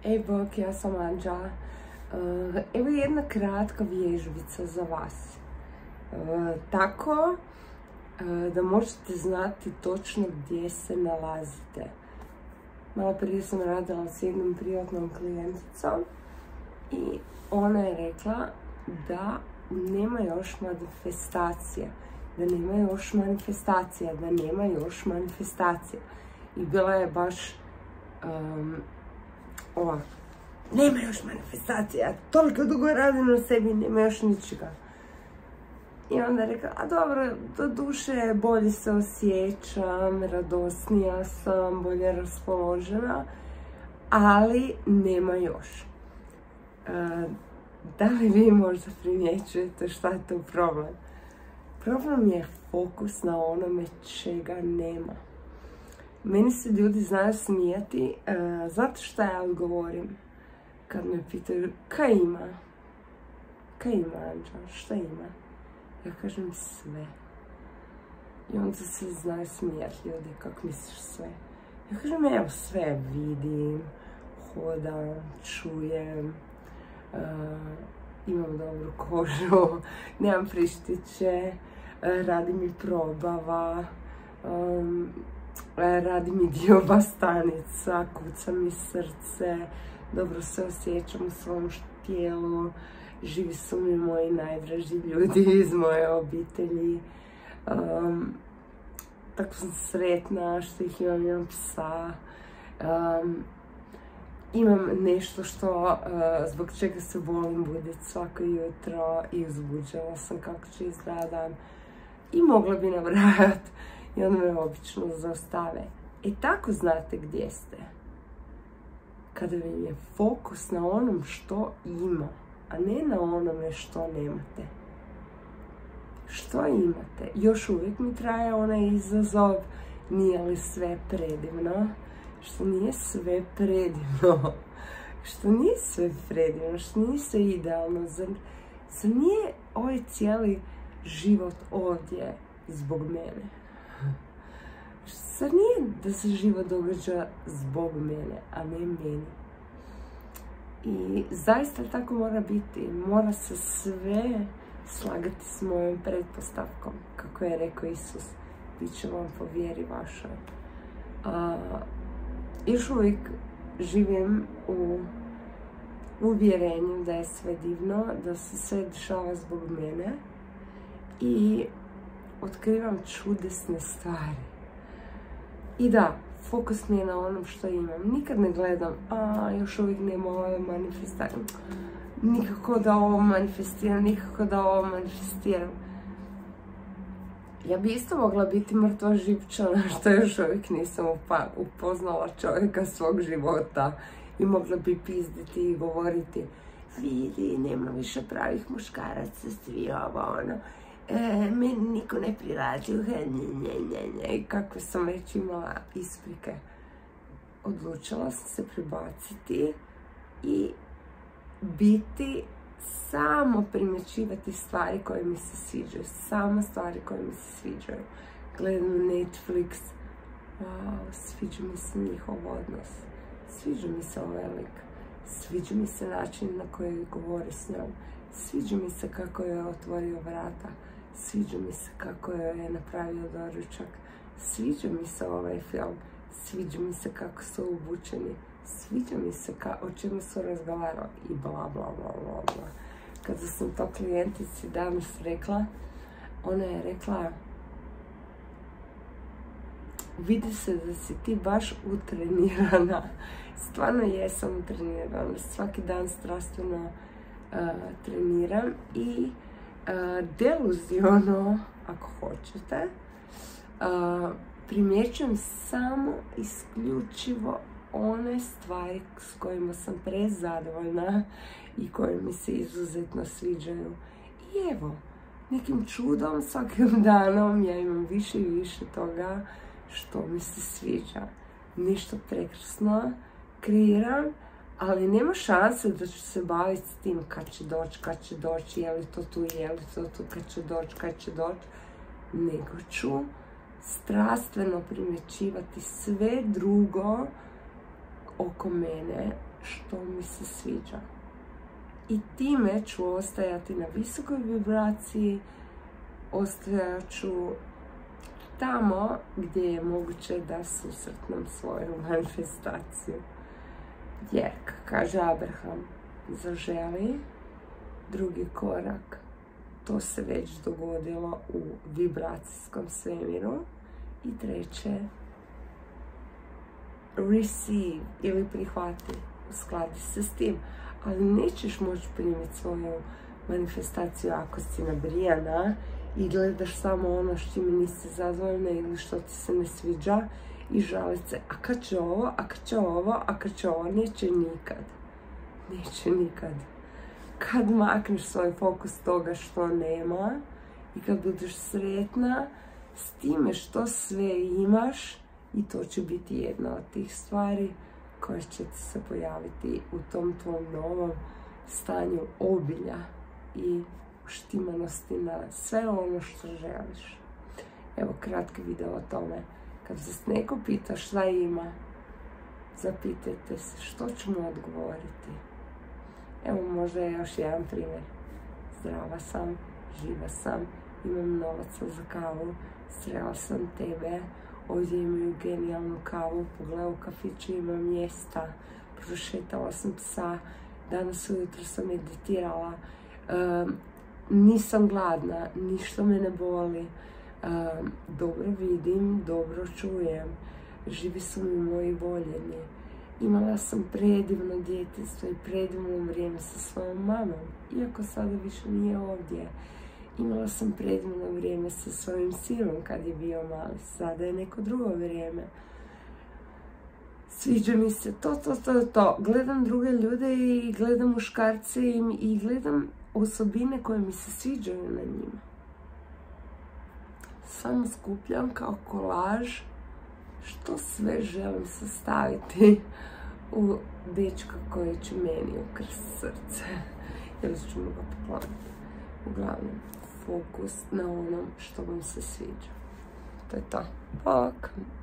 Ej bok, ja sam Anđa. Evo jedna kratka vježbica za vas. Tako da možete znati točno gdje se nalazite. Malo prije sam radila s jednom privatnom klijenticom i ona je rekla da nema još manifestacija. Da nema još manifestacija, da nema još manifestacija. I bila je baš ovako. Nema još manifestacija, toliko dugo radim na sebi, nema još ničega. I onda je rekla, a dobro, do duše bolje se osjećam, radosnija sam, bolje raspoložena, ali nema još. Da li vi možda primjećujete šta je to problem? Problem je fokus na onome čega nema. Meni se ljudi znaju smijati, zato što ja odgovorim kad me pitaju kaj ima? Kaj ima, Anđa? Šta ima? Ja kažem sve. I onda se znaju smijati ljudi, kako misliš sve? Ja kažem evo sve, vidim, hodam, čujem, imam dobru kožu, nemam prištiće, radi mi probava, radi mi dioba stanica, kuca mi srce, dobro se osjećam u svom tijelu, živi su mi moji najdraži ljudi iz moje obitelji. Tako sam sretna što ih imam psa. Imam nešto što, zbog čega se volim buditi svako jutro i uzbuđena sam kako će izgledam. I mogla bi nabrajati i onda me obično zaostave. I tako znate gdje ste. Kada vam je fokus na onom što ima, a ne na onome što nemate. Što imate? Još uvijek mi traje onaj izazov, nije li sve predivno? Što nije sve predivno? Što nije sve predivno? Što nije sve idealno? Zar nije ovaj cijeli život ovdje zbog mene? Zar nije da se život događa zbog mene, a ne meni? I zaista tako mora biti. Mora se sve slagati s mojom pretpostavkom. Kako je rekao Isus, bit će vam po vjeri vašoj. Još uvijek živim u uvjerenju da je sve divno, da se sve dešava zbog mene i otkrivam čudesne stvari. I da, fokus mi je na onom što imam. Nikad ne gledam, još uvijek nema ove manifestacije. Nikako da ovo manifestiram, nikako da ovo manifestiram. Ja bi isto mogla biti mrtva živčana, što još uvijek nisam upoznala čovjeka svog života. I mogla bi pizditi i govoriti, vidi, nema više pravih muškaraca, svi ovo, ono. Meni niko ne prirađuje, i kako sam već imala isprike. Odlučila sam se prebaciti i biti, samo primjećivati stvari koje mi se sviđaju, samo stvari koje mi se sviđaju. Gledam Netflix, wow, sviđa mi se njihov odnos, sviđa mi se ovaj lik, sviđa mi se način na koji govori s njom, sviđa mi se kako je otvorio vrata, sviđa mi se kako je napravio doručak, sviđa mi se ovaj film, sviđa mi se kako su obučeni, sviđa mi se o čemu su razgovarali i bla bla bla bla bla. Kada sam to klijentici danas rekla, ona je rekla, vidi se da si ti baš utrenirana. Stvarno jesam utrenirana, svaki dan strastveno treniram i deluziono, ako hoćete, primjećujem samo isključivo one stvari s kojima sam prezadovoljna i koje mi se izuzetno sviđaju. I evo, nekim čudom svakim danom ja imam više i više toga što mi se sviđa. Nešto prekrasno kreiram, ali nema šanse da ću se baviti s tim kad će doći, je li to tu, kad će doći, nego ću strastveno primjećivati sve drugo oko mene što mi se sviđa. I time ću ostajati na visokoj vibraciji, ostajat ću tamo gdje je moguće da susretnem svoju manifestaciju. Jer, kaže Abraham, zaželi, drugi korak, to se već dogodilo u vibracijskom svemiru. I treće, receive ili prihvati, uskladi se s tim. Ali nećeš moći primiti svoju manifestaciju ako si nabrijana i gledaš samo ono što mi nisi zadovoljna ili što ti se ne sviđa i žalit se, a kad će ovo, a kad će ovo, a kad će ovo, neće nikad. Neće nikad. Kad makneš svoj fokus toga što nema i kad budeš sretna s time što sve imaš, i to će biti jedna od tih stvari koja će ti se pojaviti u tom tvom novom stanju obilja i uštimanosti na sve ono što želiš. Evo kratki video o tome. Kad se neko pita šta ima, zapitajte se što ću mu odgovoriti. Evo možda je još jedan primjer. Zdrava sam, živa sam, imam novaca za kavu, srela sam tebe, ovdje imaju genijalnu kavu, pogledaj u kafiću ima mjesta, prošetala sam psa, danas ujutro sam meditirala, nisam gladna, ništa me ne boli, dobro vidim, dobro čujem, živi su mi moji voljeni. Imala sam predivno djetinjstvo i predivno vrijeme sa svojom mamom, iako sada više nije ovdje. Imala sam predivno vrijeme sa svojim sinom kad je bio mali, sada je neko drugo vrijeme. Sviđa mi se to. Gledam druge ljude i gledam muškarce i gledam osobine koje mi se sviđaju na njima. Samo skupljam kao kolaž što sve želim sastaviti u dečka koji će meni ukrst srce. Ili ću mu ga pokloniti. Uglavnom, fokus na onom što vam se sviđa. To je to. Bok!